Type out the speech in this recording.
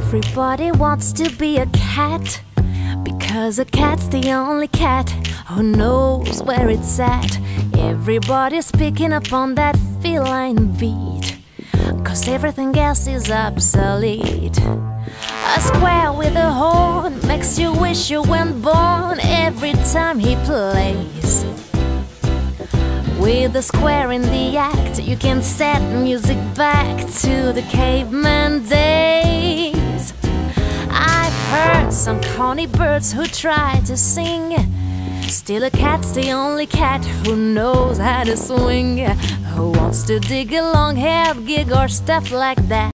Everybody wants to be a cat, because a cat's the only cat who knows where it's at. Everybody's picking up on that feline beat, cause everything else is obsolete. A square with a horn makes you wish you weren't born every time he plays. With a square in the act, you can set music back to the caveman days. I've heard some corny birds who try to sing, still a cat's the only cat who knows how to swing. Who wants to dig a long-haired gig or stuff like that?